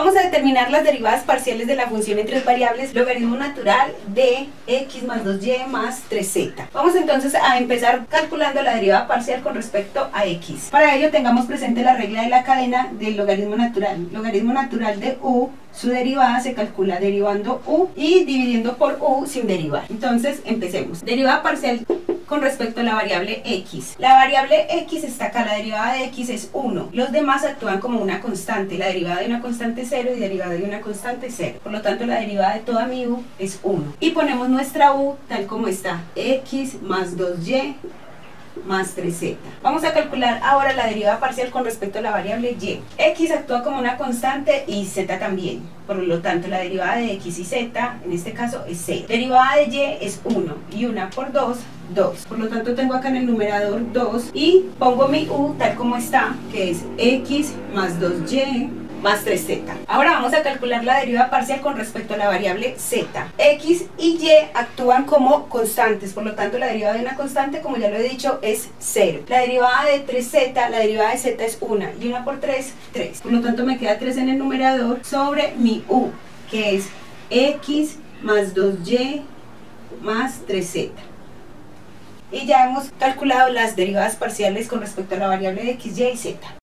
Vamos a determinar las derivadas parciales de la función en tres variables, logaritmo natural de x más 2y más 3z. Vamos entonces a empezar calculando la derivada parcial con respecto a x. Para ello tengamos presente la regla de la cadena del logaritmo natural. Logaritmo natural de u, su derivada se calcula derivando u y dividiendo por u sin derivar. Entonces empecemos. Derivada parcial con respecto a la variable x. La variable x está acá, la derivada de x es 1. Los demás actúan como una constante, la derivada de una constante 0 y derivada de una constante 0. Por lo tanto, la derivada de toda mi u es 1. Y ponemos nuestra u tal como está, x más 2y más 3z. Vamos a calcular ahora la derivada parcial con respecto a la variable y. X actúa como una constante y z también. Por lo tanto, la derivada de x y z, en este caso, es 0. Derivada de y es 1 y 1 por 2, 2. Por lo tanto, tengo acá en el numerador 2 y pongo mi u tal como está, que es x más 2y más 3z. Ahora vamos a calcular la derivada parcial con respecto a la variable z. X y y actúan como constantes, por lo tanto la derivada de una constante, como ya lo he dicho, es 0. La derivada de 3z, la derivada de z es 1 y 1 por 3, 3. Por lo tanto me queda 3 en el numerador sobre mi u, que es x más 2y más 3z. Y ya hemos calculado las derivadas parciales con respecto a la variable de x, y y z.